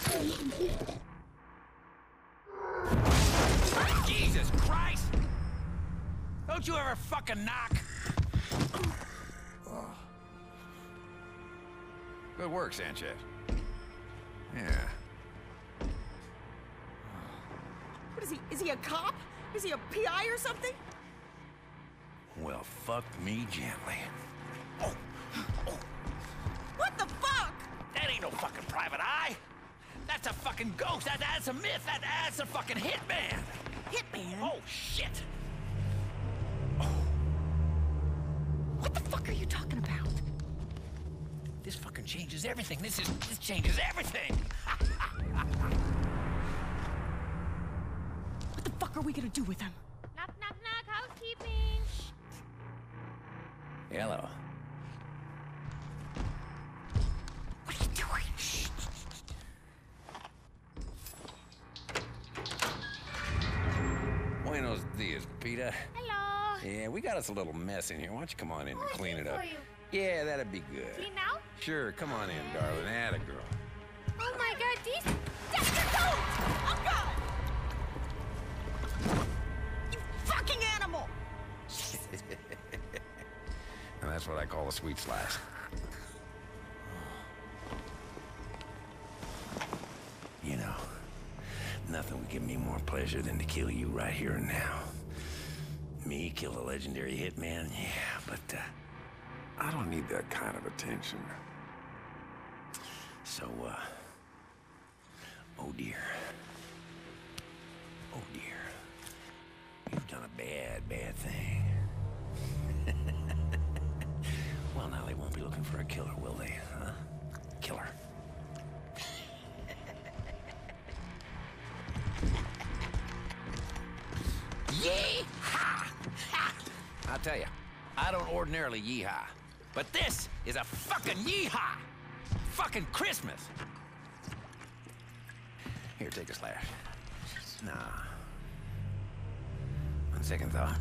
Jesus Christ! Don't you ever fucking knock? Good work, Sanchez. Yeah. What is he? Is he a cop? Is he a PI or something? Well, fuck me gently. What the fuck? That ain't no fucking private eye. That's a fucking ghost. That's a myth. That's a fucking hitman. Hitman? Oh, shit. What the fuck are you talking about? This fucking changes everything. This changes everything. What the fuck are we gonna do with him? Knock, knock, knock, housekeeping. Hello. What are you doing? Shh. Buenos dias, Peter. Hello. Yeah, we got us a little mess in here. Why don't you come on in and clean it up? For you. Yeah, that'd be good. Clean now? Sure, come on in, darling. Atta girl. Oh my god, these... Dexter, don't! Oh God! You fucking animal! And that's what I call a sweet slice. You know, nothing would give me more pleasure than to kill you right here and now. Me kill a legendary hitman? Yeah, but I don't need that kind of attention. So, oh dear. Oh dear. You've done a bad, bad thing. Well, now they won't be looking for a killer, will they, huh? Killer. Yee-haw! Ha! I'll tell you, I don't ordinarily yee-haw, but this is a fucking yee-haw! Fucking Christmas! Here, take a slash. Nah. On second thought.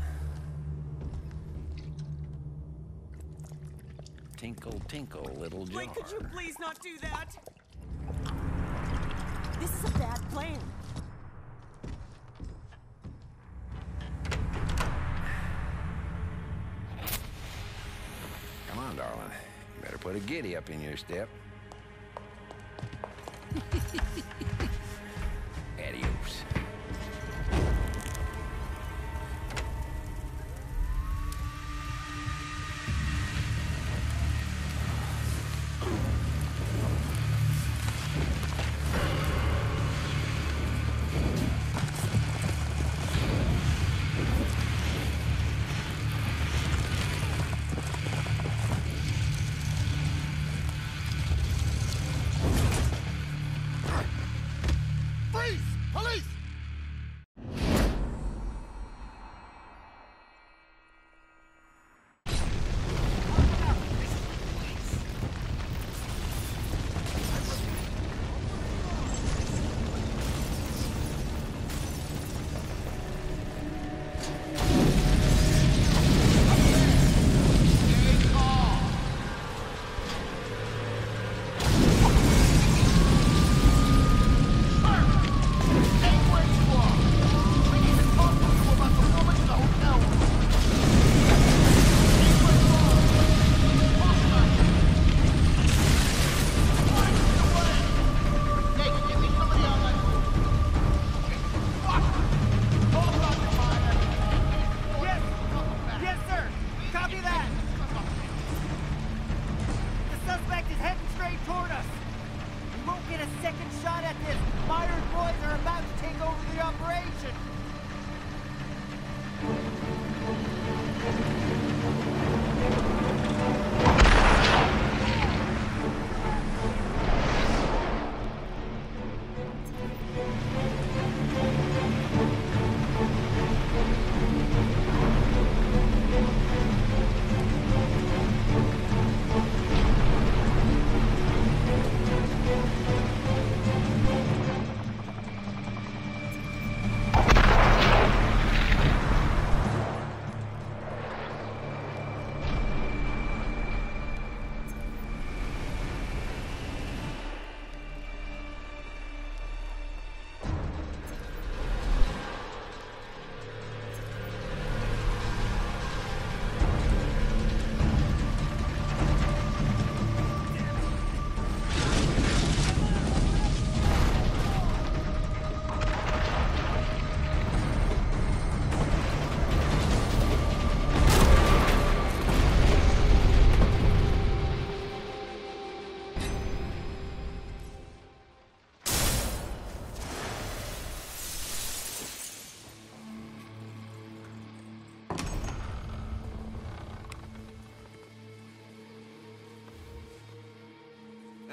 Tinkle, tinkle, little jar. Wait, could you please not do that? This is a bad plan. Come on, darling. You better put a giddy up in your step. Adios.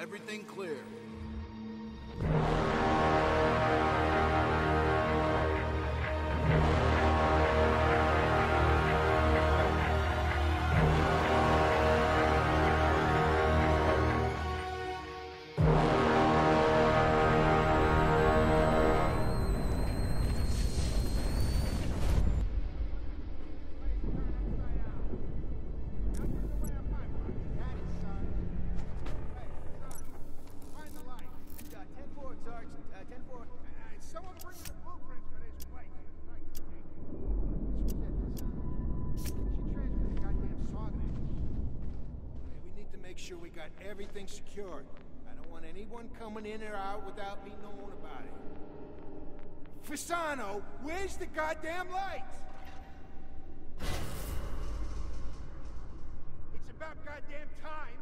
Everything clear. Make sure we got everything secured. I don't want anyone coming in or out without me knowing about it. Fasano, where's the goddamn lights? It's about goddamn time.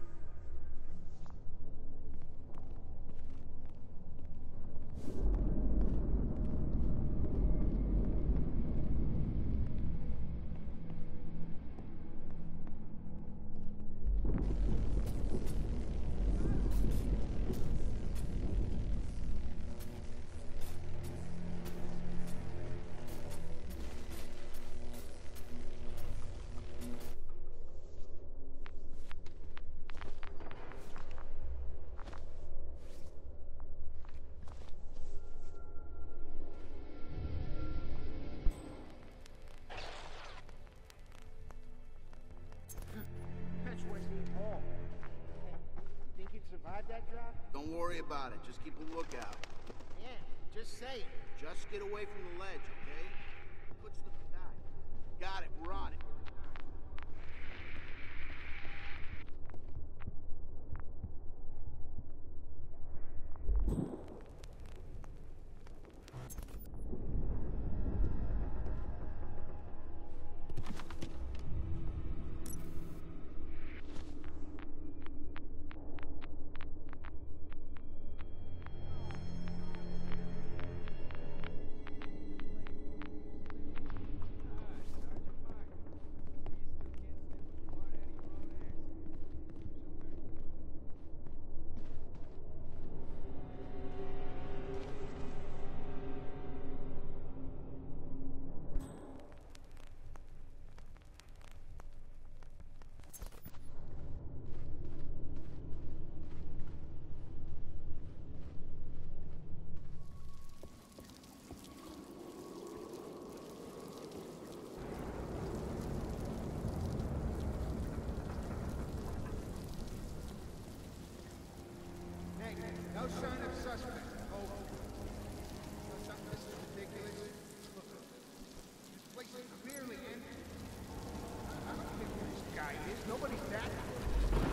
That drop? Don't worry about it. Just keep a lookout. Yeah, just say it. Just get away from the ledge, okay? Puts the die. Got it. We're on it. No sign of suspect. Oh, something this is ridiculous. Look, this place is clearly empty. I don't think who this guy is. Nobody's that good.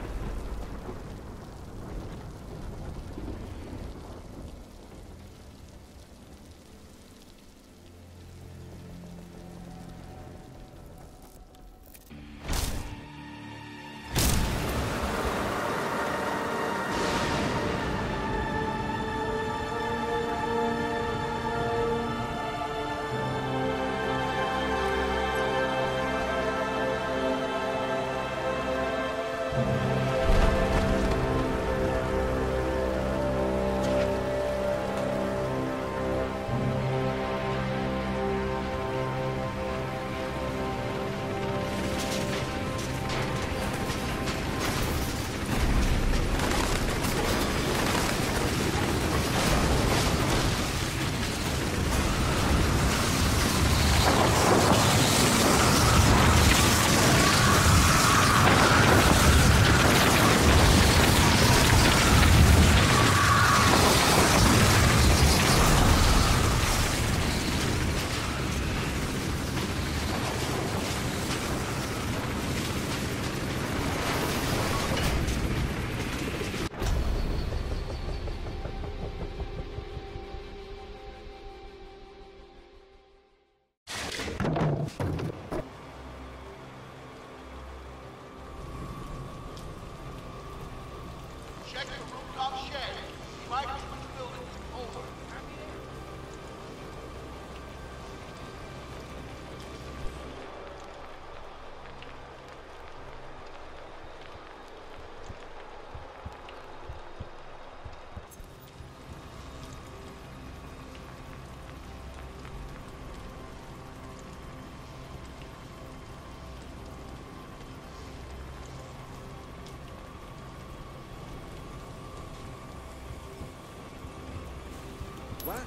What?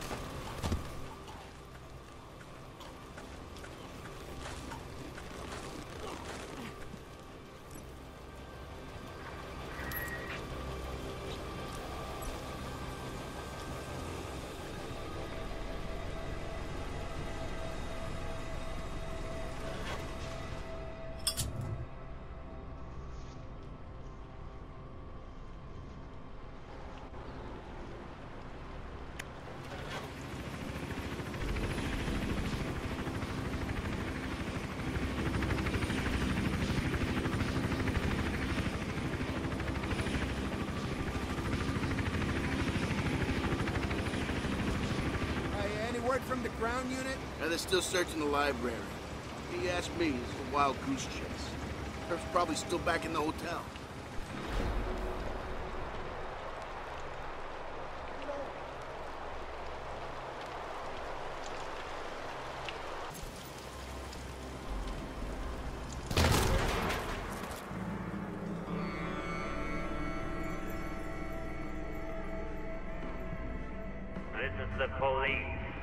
Word from the ground unit? Yeah, they're still searching the library. If you ask me, it's a wild goose chase. Herf's probably still back in the hotel. This is the police.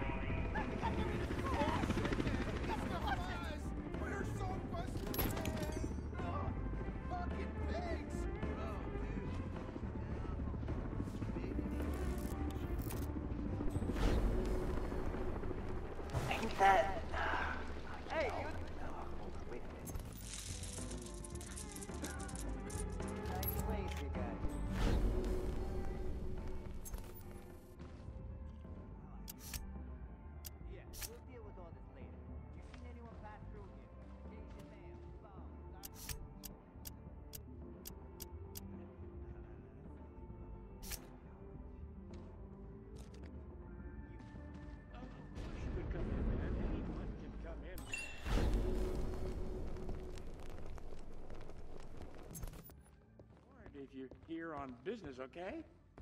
Ain't that... Hey, you... Hold on, wait a minute. Nice place you got. Yeah, we'll deal with all this later. You seen anyone pass through here? Jason Mayo, if you're here on business, okay?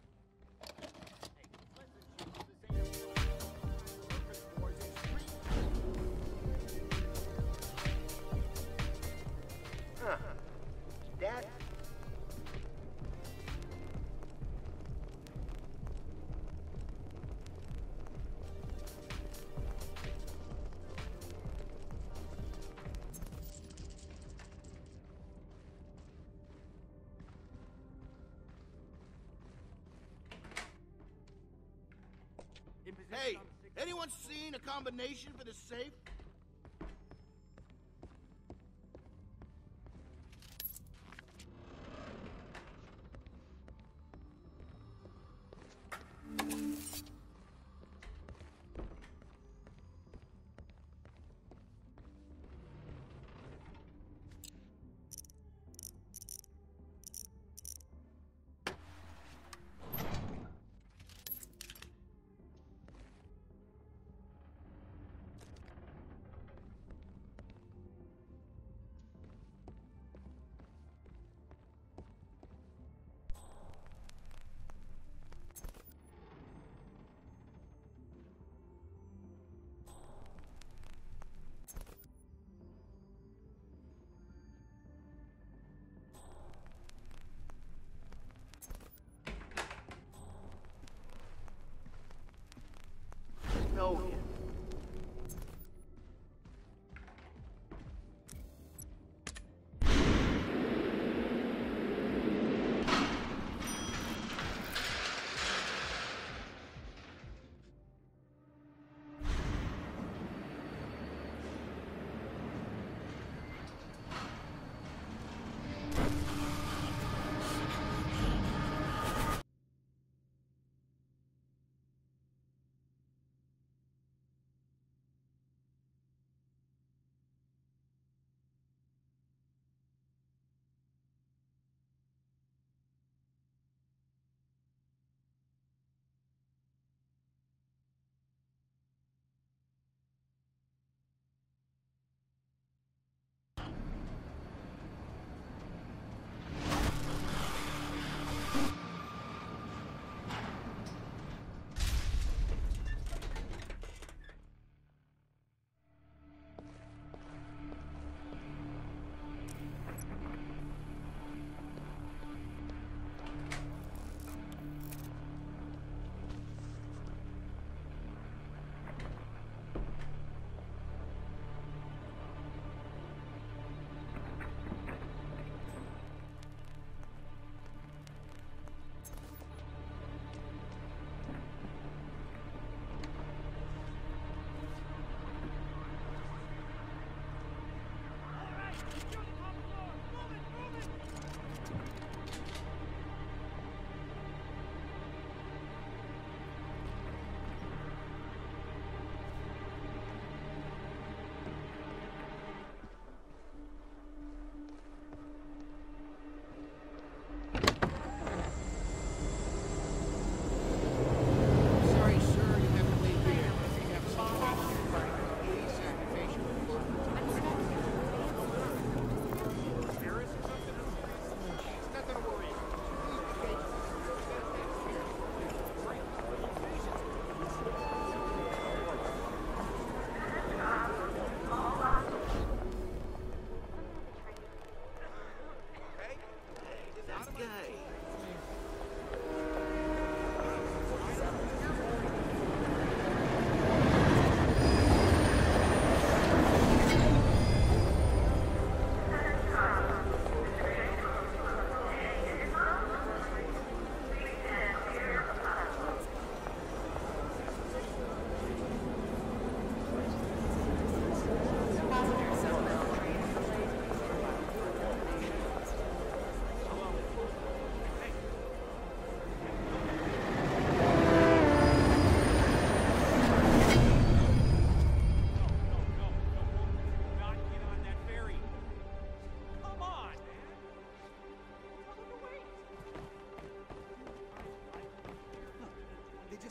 Huh. Dad? Hey, anyone seen a combination for the safe?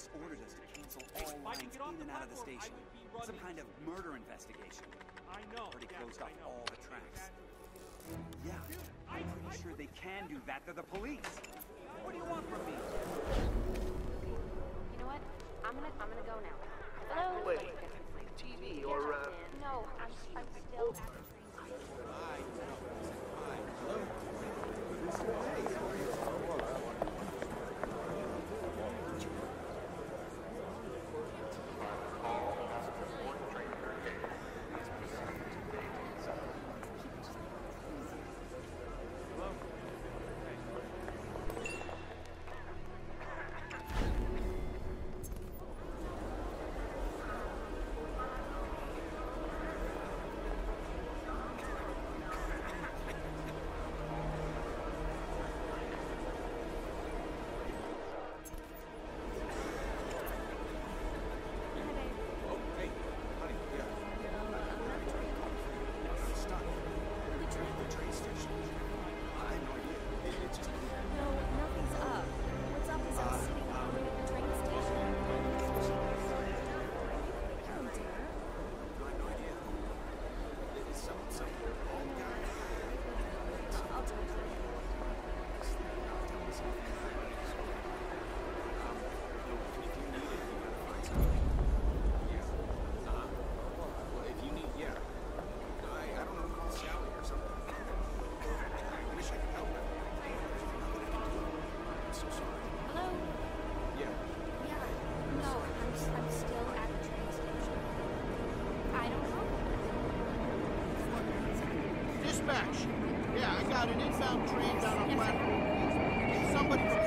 police ordered us to cancel all lines in and out of the station. Some kind of murder investigation. I know. Already closed off all the tracks. Yeah, I'm pretty sure they can do that. They're the police. What do you want from me? You know what? I'm gonna go now. Hello? Wait, TV or, No, I'm still at the train station. Dispatch. Yeah, I got an inbound train down on platform. Somebody